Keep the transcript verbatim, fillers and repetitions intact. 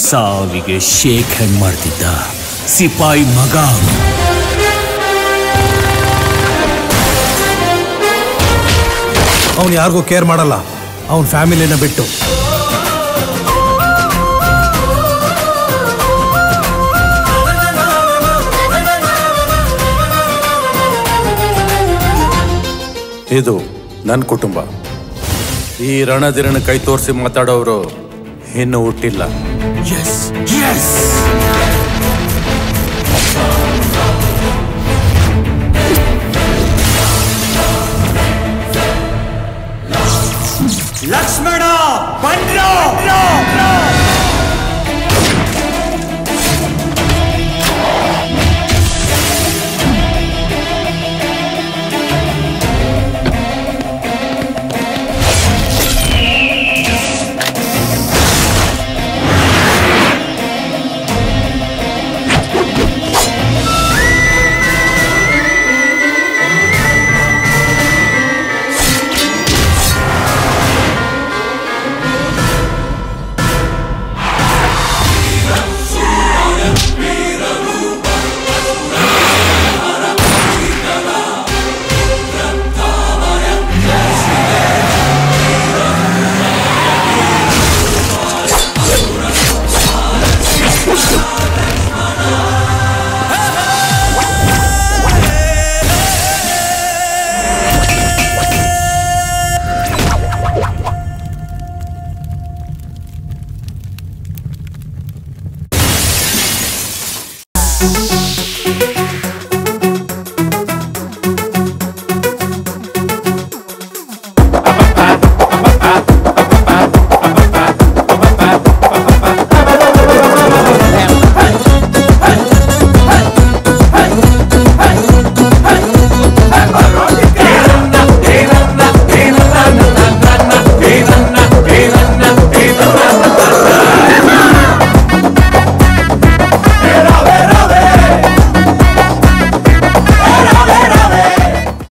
ಸಾವಿಗೆ shake hand ಮಾಡ್ತಿದ್ದ ಸಿಪಾಯಿ ಮಗ. ಅವನು ಯಾರಿಗೂ ಕೇರ್ ಮಾಡಲ್ಲ, ಅವನ ಫ್ಯಾಮಿಲಿನ ಬಿಟ್ಟು. ಇದು ನನ್ನ ಕುಟುಂಬ. ಈ ರಣದಿರಣ ಕೈ ತೋರಿಸಿ ಮಾತಾಡೋರು ಇನ್ನೂ ಹುಟ್ಟಿಲ್ಲ. Yes, yes. Lakshmana ಬಂದ್ರೋ. Thank you.